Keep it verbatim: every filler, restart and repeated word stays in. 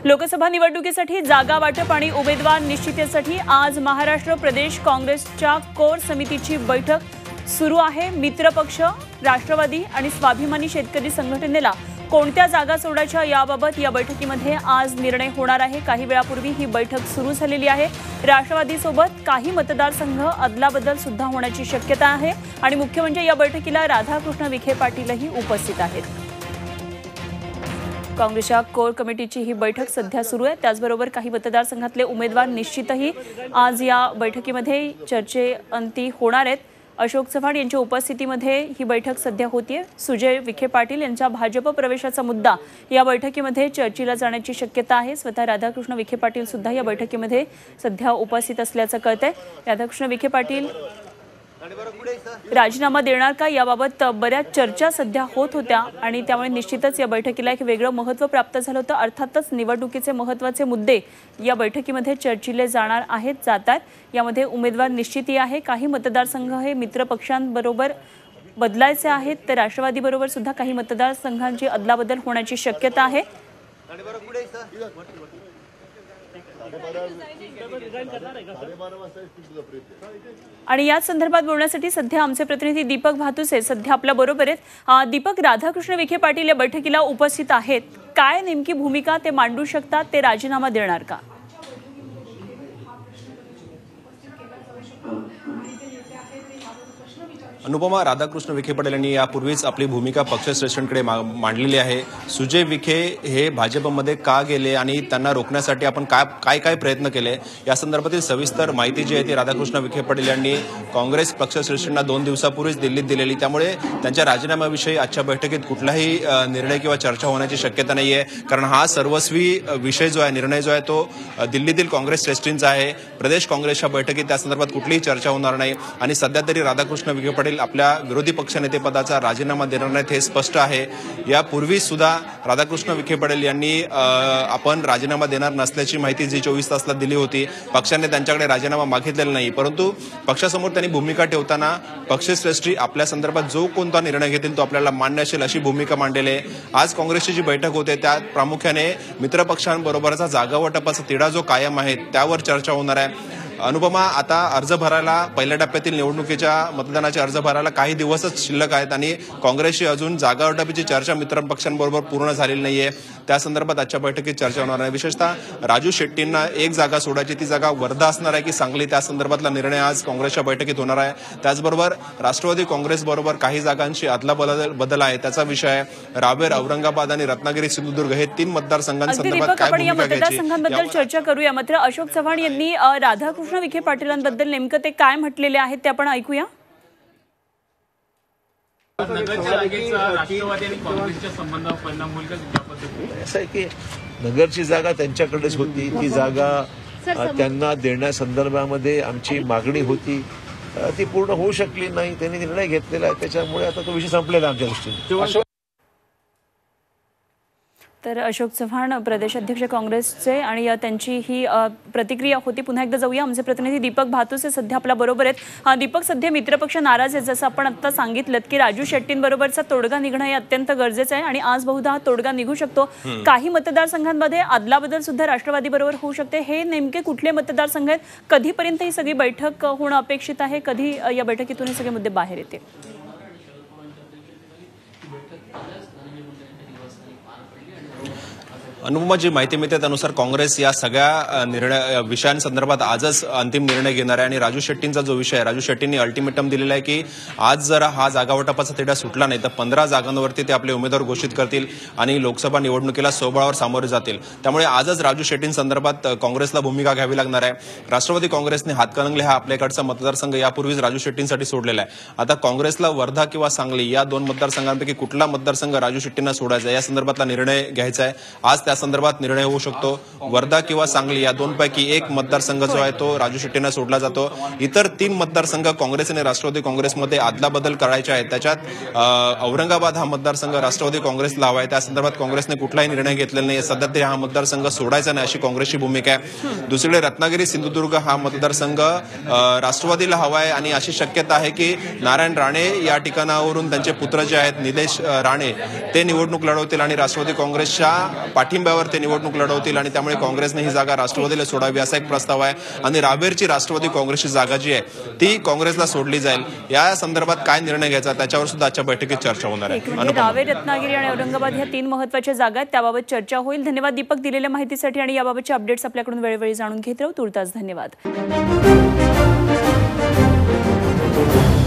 लोकसभा निवडणुकीसाठी जागा वाटप आणि उमेदवार निश्चितीसाठी आज महाराष्ट्र प्रदेश काँग्रेसच्या कोर समितीची बैठक सुरू आहे। मित्रपक्ष राष्ट्रवादी आणि स्वाभिमानी शेतकरी संघटनेला कोणत्या जागा सोडायच्या याबाबत या बैठकीमध्ये आज निर्णय होणार आहे। काही वेळापूर्वी ही बैठक सुरू झालेली आहे। राष्ट्रवादी सोबत काही मतदारसंघ अदलाबदल सुद्धा होण्याची शक्यता आहे आणि मुख्य म्हणजे या बैठकीला राधाकृष्ण विखे पाटीलही उपस्थित आहेत। काँग्रेसच्या कोर कमिटीची ही बैठक सध्या सुरू आहे। त्याचबरोबर काही मतदारसंघातले उमेदवार निश्चितही आज या बैठकीमध्ये चर्चेअंती होणार आहेत। अशोक चव्हाण यांच्या उपस्थितीमध्ये ही बैठक सध्या होतीये। सुजय विखे पाटील यांच्या भाजप प्रवेशाचा मुद्दा या बैठकीमध्ये चर्चेला जाण्याची शक्यता आहे। स्वतः राधाकृष्ण विखे पाटील सुद्धा या बैठकीमध्ये सध्या उपस्थित असल्याचं कळतंय। राधाकृष्ण विखे पाटील राजीनामा देणार का याबाबत बऱ्याच चर्चा सध्या होत होत्या आणि त्यामुळे निश्चितच या बैठकीला एक वेगळं महत्त्व प्राप्त झालं होतं। अर्थातच निवडणुकीचे महत्त्वाचे मुद्दे या बैठकीमध्ये चर्चिले जाणार आहेत जातात। यामध्ये उमेदवार निश्चिती आहे। काही मतदारसंघ हे मित्र पक्षांबरोबर बदलायचे आहेत, तर राष्ट्रवादी बरोबर सुद्धा काही मतदारसंघांची अदलाबदल होण्याची शक्यता आहे। आणि या संदर्भात बोलण्यासाठी सध्या आमचे प्रतिनिधी दीपक भातुसे सध्या आपल्या बरोबर आहेत। दीपक, राधाकृष्ण विखे पाटील या बैठकीला उपस्थित आहेत, काय नेमकी भूमिका ते मांडू शकतात? ते राजीनामा देणार का? अनुपमा, राधाकृष्ण विखे पाटील यांनी यापूर्वीच आपली भूमिका पक्षश्रेष्ठींकडे मांडलेली आहे। सुजय विखे हे भाजपमध्ये का गेले आणि त्यांना रोखण्यासाठी आपण काय काय काय प्रयत्न केले या संदर्भातील सविस्तर माहिती जी आहे ती राधाकृष्ण विखे पाटील यांनी काँग्रेस पक्षश्रेष्ठींना दोन दिवसापूर्वीच दिल्लीत दिलेली। त्यामुळे त्यांच्या राजीनाम्याविषयी आजच्या बैठकीत कुठलाही निर्णय किंवा चर्चा होण्याची शक्यता नाही आहे, कारण हा सर्वस्वी विषय जो आहे, निर्णय जो आहे तो दिल्लीतील काँग्रेस श्रेष्ठींचा आहे। प्रदेश काँग्रेसच्या बैठकीत त्या संदर्भात कुठलीही चर्चा होणार नाही आणि सध्या तरी राधाकृष्ण विखे पाटील आपल्या विरोधी पक्षनेतेपदाचा राजीनामा देणार नाहीत हे स्पष्ट आहे। यापूर्वी सुद्धा राधाकृष्ण विखे पाटील यांनी आपण राजीनामा देणार नसल्याची माहिती जी चोवीस तासला दिली होती। पक्षाने त्यांच्याकडे राजीनामा मागितलेला नाही, परंतु पक्षासमोर त्यांनी भूमिका ठेवताना पक्षश्रेष्ठी आपल्या संदर्भात जो कोणता निर्णय घेतील तो आपल्याला मान्य असेल अशी भूमिका मांडलेली आहे। आज काँग्रेसची जी बैठक होते त्यात प्रामुख्याने मित्रपक्षांबरोबरचा जागा वाटपाचा तिढा जो कायम आहे त्यावर चर्चा होणार आहे। अनुपमा, आता अर्ज भरायला पहिल्या टप्प्यातील निवडणुकीच्या मतदानाचे अर्ज भरायला काही दिवसच शिल्लक आहेत आणि काँग्रेसची अजून जागा वाटपाची चर्चा मित्रपक्षांबरोबर पूर्ण झालेली नाहीये। त्या संदर्भात आजच्या बैठकीत चर्चा होणार आहे। विशेषतः राजू शेट्टींना एक जागा सोडायची, ती जागा वर्धा असणार आहे की सांगली, त्या संदर्भातला निर्णय आज काँग्रेसच्या बैठकीत होणार आहे। त्याचबरोबर राष्ट्रवादी काँग्रेस बरोबर काही जागांची अदला बदल बदल आहे त्याचा विषय आहे। रावेर, औरंगाबाद आणि रत्नागिरी सिंधुदुर्ग हे तीन मतदारसंघांसंदर्भात काय भूमिका घ्यायची मतदारसंघांबद्दल चर्चा करूया। मात्र अशोक चव्हाण यांनी राधाकृष्ण विखे पाटीलांबद्दल नेमकं ते काय म्हटलेले आहेत ते आपण ऐकूया। राष्ट्रवादी आणि काँग्रेसच्या संबंधावर परिणाम होईल का? असं आहे की नगरची जागा त्यांच्याकडेच होती, ती जागा त्यांना देण्यासंदर्भामध्ये आमची मागणी होती, ती पूर्ण होऊ शकली नाही, त्यांनी निर्णय घेतलेला आहे, त्याच्यामुळे आता तो विषय संपलेला आमच्या दृष्टीने। तर अशोक चव्हाण प्रदेशाध्यक्ष काँग्रेसचे आणि त्यांची ही प्रतिक्रिया होती। पुन्हा एकदा जाऊया, आमचे प्रतिनिधी दीपक भातुसे सध्या आपल्या बरोबर आहेत। दीपक, सध्या मित्रपक्ष नाराज आहेत, जसं आपण आता सांगितलं की राजू शेट्टींबरोबरचा तोडगा निघणं हे अत्यंत गरजेचं आहे आणि आज बहुधा हा तोडगा निघू शकतो। काही मतदारसंघांमध्ये अदलाबदल सुद्धा राष्ट्रवादी बरोबर होऊ शकते। हे नेमके कुठले मतदारसंघ आहेत? कधीपर्यंत ही सगळी बैठक होणं अपेक्षित आहे? कधी या बैठकीतून हे सगळे मुद्दे बाहेर येतील? अनुपमा, जी माहिती मिळते त्यानुसार काँग्रेस या सगळ्या निर्णय विषयांसंदर्भात आजच अंतिम निर्णय घेणार आहे आणि राजू शेट्टींचा जो विषय आहे, राजू शेट्टींनी अल्टिमेटम दिलेला आहे की आज जर हा जागा वाटपाचा तिढा सुटला नाही तर पंधरा जागांवरती ते आपले उमेदवार घोषित करतील आणि लोकसभा निवडणुकीला सोबळावर सामोरे जातील। त्यामुळे आजच राजू शेट्टींसंदर्भात काँग्रेसला भूमिका घ्यावी लागणार आहे। राष्ट्रवादी काँग्रेसने हातकणंगले हा आपल्याकडचा मतदारसंघ यापूर्वीच राजू शेट्टींसाठी सोडलेला आहे। आता काँग्रेसला वर्धा किंवा सांगली या दोन मतदारसंघांपैकी कुठला मतदारसंघ राजू शेट्टींना सोडायचा या संदर्भातला निर्णय घ्यायचा आहे। आज त्या संदर्भात निर्णय होऊ शकतो। वर्धा किंवा सांगली या दोनपैकी एक मतदारसंघ जो आहे तो राजू शेट्टींना सोडला जातो। इतर तीन मतदारसंघ काँग्रेस आणि राष्ट्रवादी काँग्रेसमध्ये अदलाबदल करायचे आहेत। त्याच्यात औरंगाबाद हा मतदारसंघ राष्ट्रवादी काँग्रेसला हवा आहे, त्या संदर्भात काँग्रेसने कुठलाही निर्णय घेतलेला नाही। सध्या तरी हा मतदारसंघ सोडायचा नाही अशी काँग्रेसची भूमिका आहे। दुसरीकडे रत्नागिरी सिंधुदुर्ग हा मतदारसंघ राष्ट्रवादीला हवा आहे आणि अशी शक्यता आहे की नारायण राणे या ठिकाणावरून त्यांचे पुत्र जे आहेत निलेश राणे ते निवडणूक लढवतील आणि राष्ट्रवादी काँग्रेसच्या पाठी पाठिंब्यावर ते निवडणूक लढवतील आणि त्यामुळे काँग्रेसने ही जागा राष्ट्रवादीला सोडावी असा एक प्रस्ताव आहे आणि रावेरची राष्ट्रवादी काँग्रेसची जागा जी आहे ती काँग्रेसला सोडली जाईल. या संदर्भात काय निर्णय घ्यायचा त्याच्यावर सुद्धा आजच्या बैठकीत चर्चा होणार आहे. म्हणजे रावेर, रत्नागिरी आणि औरंगाबाद ह्या तीन महत्त्वाच्या जागा आहेत, त्याबाबत चर्चा होईल. धन्यवाद दीपक दिलेल्या माहितीसाठी आणि याबाबतचे अपडेट्स आपल्याकडून वेळोवेळी जाणून घेत राहू. तुर्तास धन्यवाद.